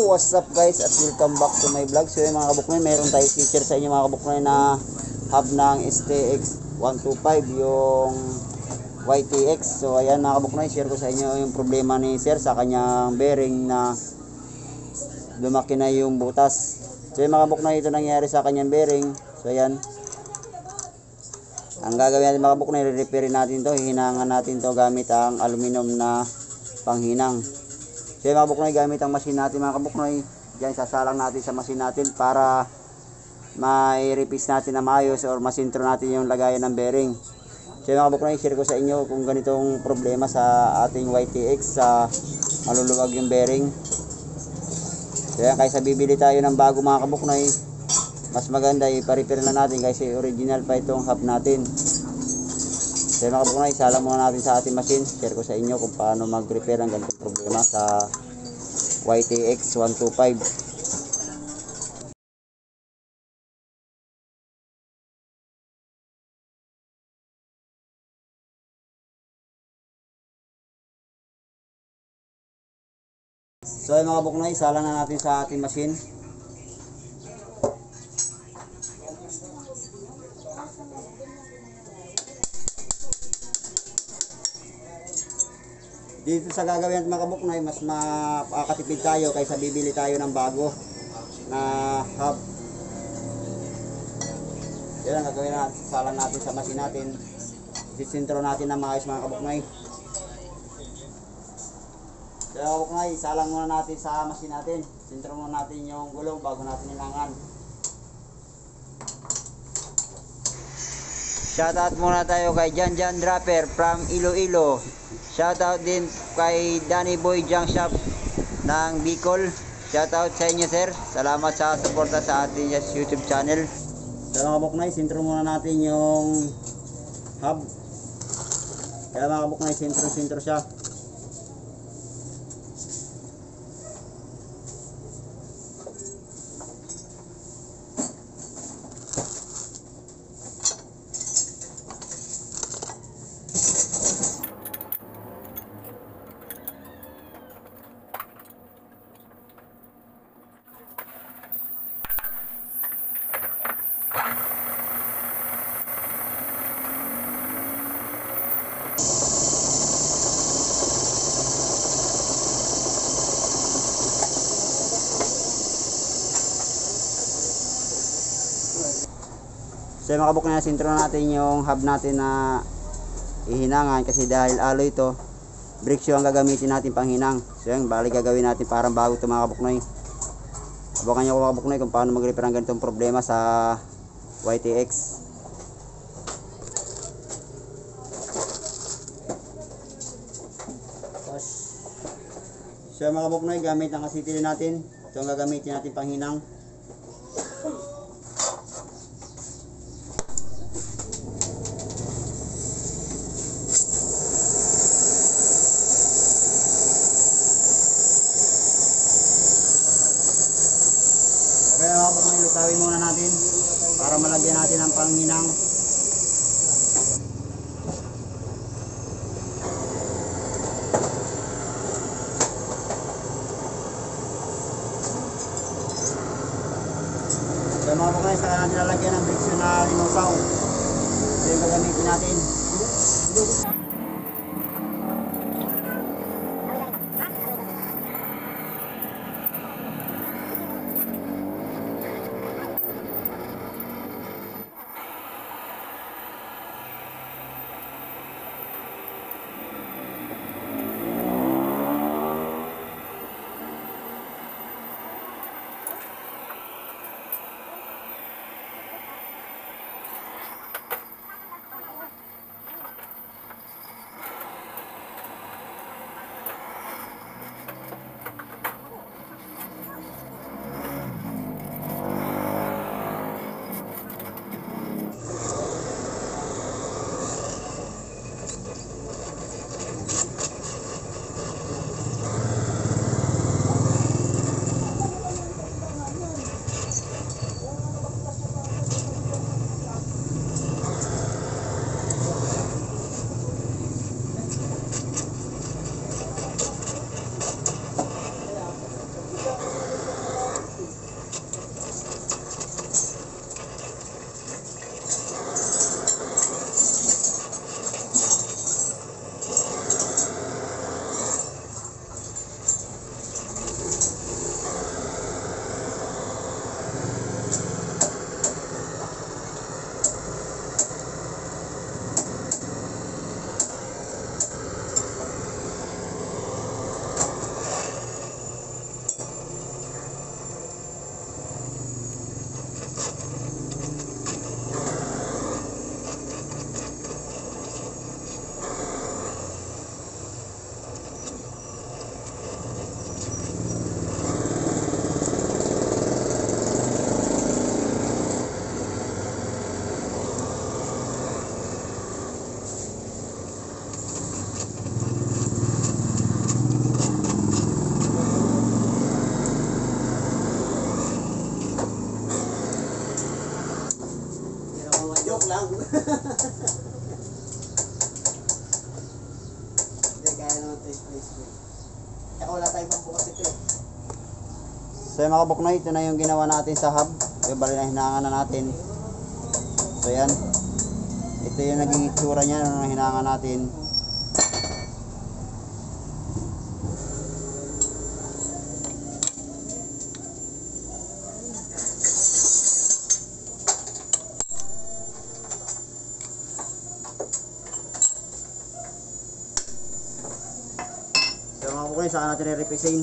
What's up guys at welcome back to my vlog. So yung mga kabuknoy, meron tayo feature sa inyo mga kabuknoy na hub ng STX 125, yung YTX. So ayan mga kabuknoy, share ko sa inyo yung problema ni sir sa kanyang bearing na lumaki na yung butas. So yung mga kabuknoy, ito nangyari sa kanyang bearing. So ayan, ang gagawin natin mga kabuknoy, re-repair natin to, hihinangan natin to gamit ang aluminum na panghinang. So yung mga kabuknoy, gamit ang machine natin mga kabuknoy, dyan sasalang natin sa machine natin para mai-repiece natin na maayos or masintro natin yung lagayan ng bearing. So yung mga kabuknoy, share ko sa inyo kung ganitong problema sa ating YTX, sa maluluwag yung bearing. So yan, kaysa bibili tayo ng bago mga kabuknoy, mas maganda i-repair na natin kasi original pa itong hub natin. So mga kabuknoy, salang muna natin sa ating machine. Share ko sa inyo kung paano mag-repair ang ganitong problema sa YTX 125. So mga kabuknoy, salang na natin sa ating machine. Dito sa gagawin natin mga kabuknoy, mas makakatipid tayo kaysa bibili tayo ng bago na hub. Yan ang gagawin natin, salang natin sa machine natin. Sisintro natin na maayos mga kabuknoy. So mga kabuknoy, salang muna natin sa machine natin. Sintro muna natin yung gulong bago natin hinangan. Shoutout muna tayo kay Jan Draper from Iloilo. Shoutout din kay Danny Boy Junk Shop ng Bicol. Shoutout sa inyo sir. Salamat sa suporta sa ating YouTube channel. So mga kabuknoy, sintro muna natin yung hub. Kaya mga kabuknoy, sintro siya. So mga kabuknoy, sintro natin yung hub natin na ihinangan kasi dahil alloy ito, brake shoe ang gagamitin natin pang hinang. So yan, bali gagawin natin parang bago ito mga kabuknoy. Abangan nyo mga kabuknoy kung paano mag-repair ang ganitong problema sa YTX. So mga kabuknoy, gamit ang asitilin natin, ito ang gagamitin natin pang hinang. Kaya mga kabuknoy, lutawin muna natin para malagyan natin ang panghinang. Kaya mga kabuknoy, saka natin lalagyan ng friction na linusaw. Ito yung gagamitin natin. wala tayong pambukas ito eh. So yung mga kabuknoy, ito na yung ginawa natin sa hub. So bali na hinangan na natin. So yan. Ito yung naging itsura niya nung hinangan natin. So mga kabuknoy, saan natin i-repisin?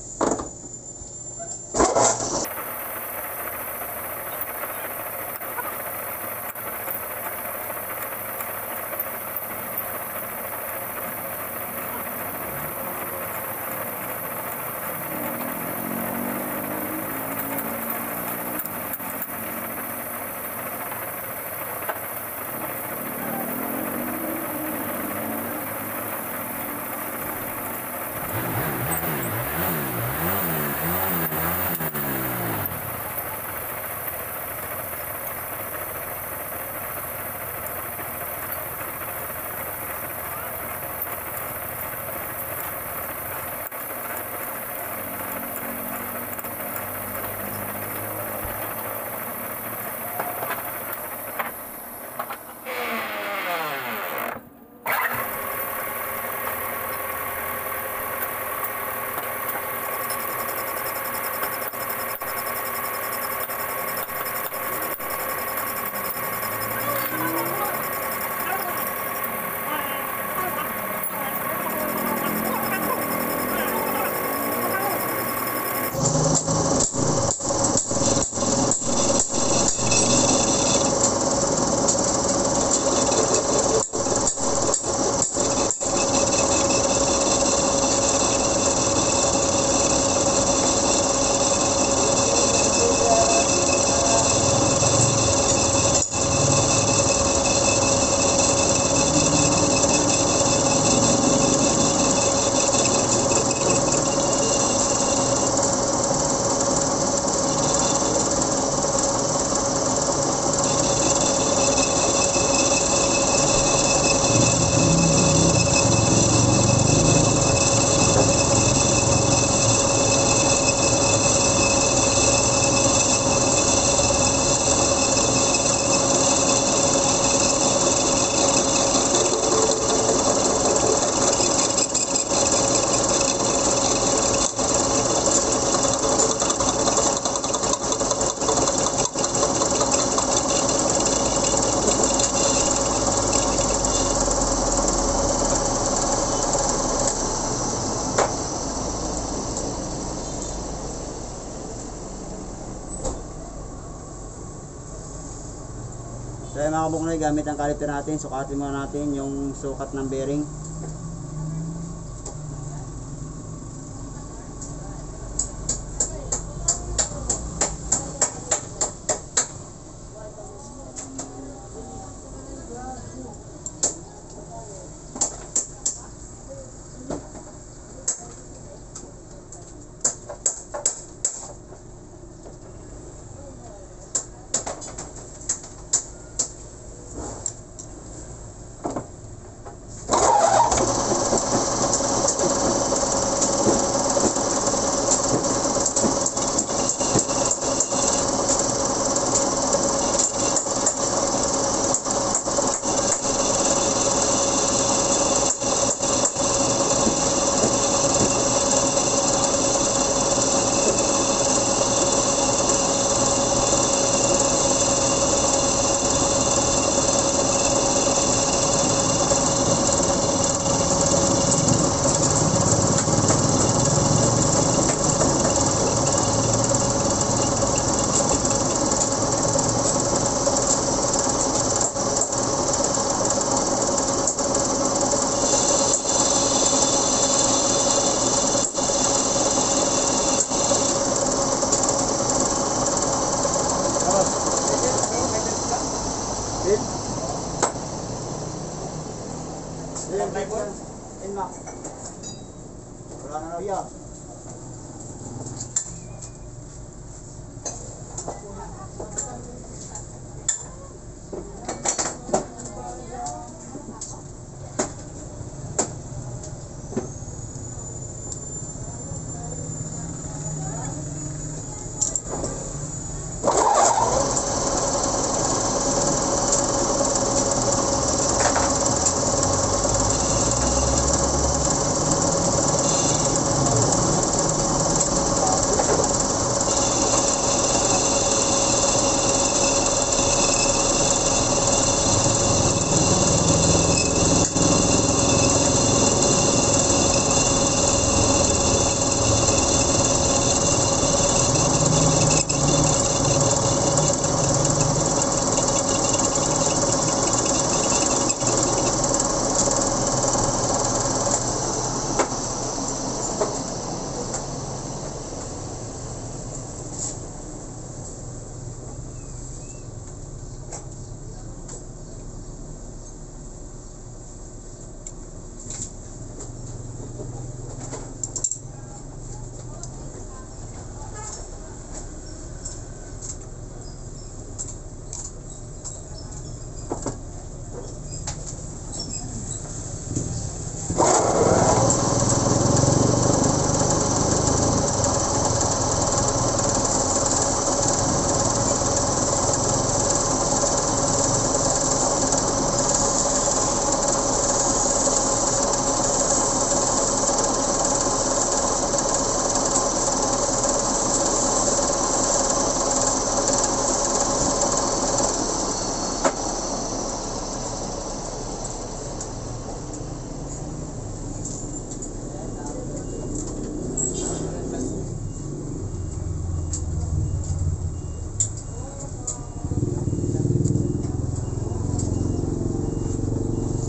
So yung mga kabuknoy, gamit ang caliper natin, sukatin muna natin yung sukat ng bearing.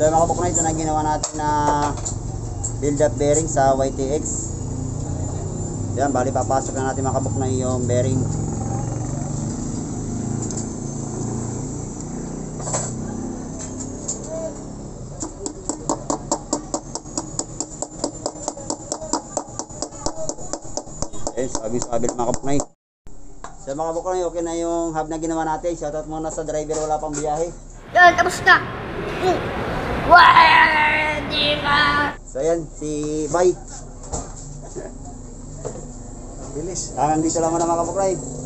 So mga kabuknoy, ito na ginawa natin na build-up bearing sa YTX. Yan, bali papasok na natin mga kabuknoy yung bearing. Sabi mga kabuknoy. So mga kabuknoy, okay na yung hub na ginawa natin. Shoutout muna sa driver, wala pang biyahe. Yan, tapos na. Di ka. So yan, si Bay. Bilis. Hanggang dito lang muna mga kabuknoy.